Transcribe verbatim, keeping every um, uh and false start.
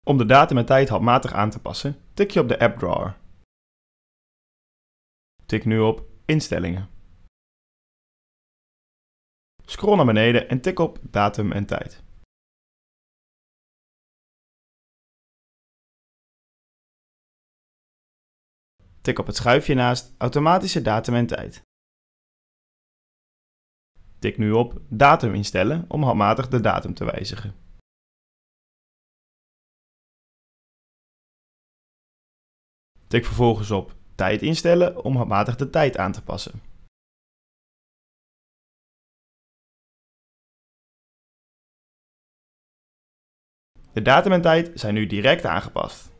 Om de datum en tijd handmatig aan te passen, tik je op de App Drawer. Tik nu op Instellingen. Scroll naar beneden en tik op Datum en tijd. Tik op het schuifje naast Automatische datum en tijd. Tik nu op Datum instellen om handmatig de datum te wijzigen. Tik vervolgens op Tijd instellen om handmatig de tijd aan te passen. De datum en tijd zijn nu direct aangepast.